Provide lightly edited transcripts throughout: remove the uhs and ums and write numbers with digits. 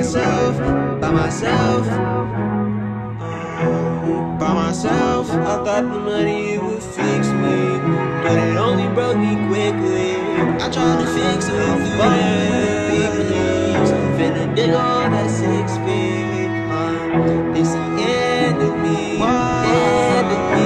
myself, by myself, by myself. I thought the money would fix me, but it only broke me quickly. I tried to fix it with big leaves, finna dig all that 6 feet. It's the end of me, end of me.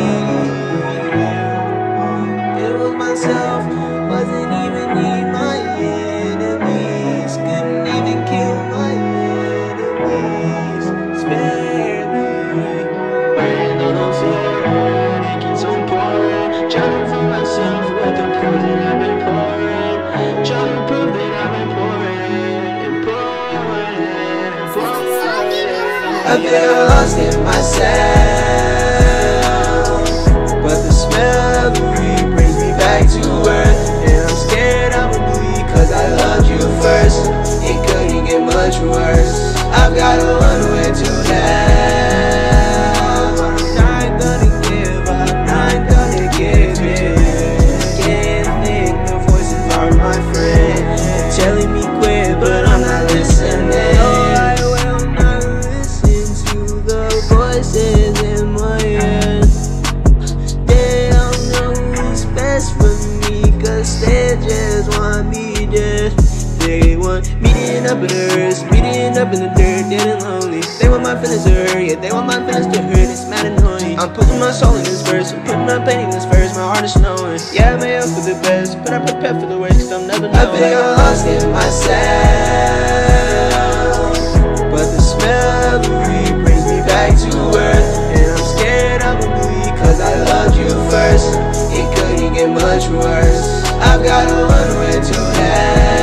It was myself, wasn't even me, my enemies. Couldn't even kill my enemies. Spare me. Laying on the floor, making some pouring. Trying for myself with the proof that I've been pouring. Trying to prove that I've been pouring and pouring and pouring. I feel lost in myself, but the smell of the weed brings me back to earth. And I'm scared I'ma bleed, cause I loved you first. It couldn't get much worse. I've got a one way to hell. I'm not gonna give up, not gonna give in. Can't think the voices are my friend, telling me quit, but I'm not listening. No, I will not listen to the voices in my head. They don't know who's best for me, cause they just want me dead. They want me to end up in the earth, me to end up in the dirt, dead and lonely. They want my feelings to hurt, yeah, they want my feelings to hurt. It's mad annoying. I'm putting my soul in this verse, I'm putting my pain in this verse. My heart is knowing, yeah, I may hope for the best, but I prepare for the worst, cause I'm never knowing. I think I'm lost in myself, but the smell of the weed brings me back to earth. And I'm scared I'ma bleed, cause I loved you first. It couldn't get much worse. I've got a one way to hell.